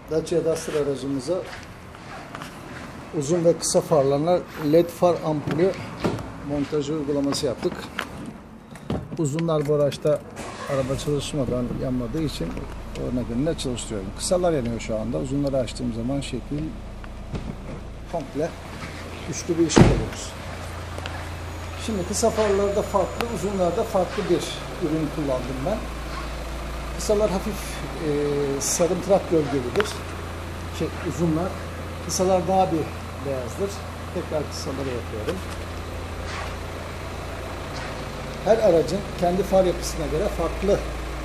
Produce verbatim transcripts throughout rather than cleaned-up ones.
Dacia Duster aracımıza uzun ve kısa farlarına led far ampulü montajı uygulaması yaptık. Uzunlar bu araçta araba çalışmadan yanmadığı için o nedenle çalıştırıyorum. Kısalar yanıyor şu anda. Uzunları açtığım zaman şekil komple üçlü bir ışık alıyoruz. Şimdi kısa farlarda farklı, uzunlarda farklı bir ürün kullandım ben. Kısalar hafif e, sarımtırak gölgelidir. Şey, uzunlar. Kısalar daha bir beyazdır. Tekrar kısaları yapıyorum. Her aracın kendi far yapısına göre farklı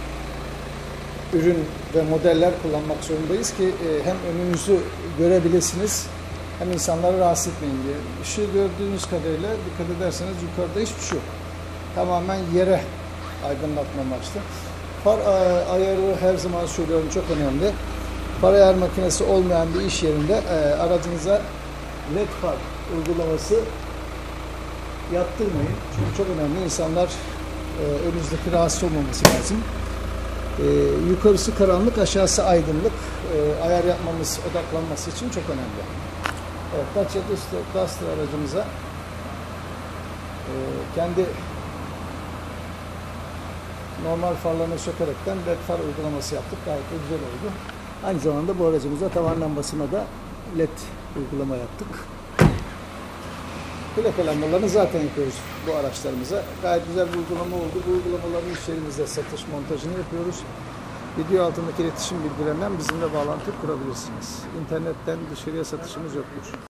ürün ve modeller kullanmak zorundayız ki e, hem önünüzü görebilirsiniz hem insanları rahatsız etmeyin diye. Işığı gördüğünüz kadarıyla dikkat ederseniz yukarıda hiçbir şey yok. Tamamen yere aydınlatma amaçlı. Far ayarı her zaman söylüyorum çok önemli. Far ayar makinesi olmayan bir iş yerinde e, aracınıza led far uygulaması yaptırmayın. Çünkü çok önemli. İnsanlar e, önünüzdeki rahatsız olmaması lazım. E, yukarısı karanlık, aşağısı aydınlık. E, ayar yapmamız, odaklanması için çok önemli. Evet, Dacia Duster aracımıza e, kendi normal farlarını sökerekten led far uygulaması yaptık. Gayet de güzel oldu. Aynı zamanda bu aracımıza tavan lambasına da led uygulama yaptık. Plaka lambalarını zaten yapıyoruz bu araçlarımıza. Gayet güzel bir uygulama oldu. Bu uygulamaların iş yerimizde satış montajını yapıyoruz. Video altındaki iletişim bilgilerinden bizimle bağlantı kurabilirsiniz. İnternetten dışarıya satışımız yoktur.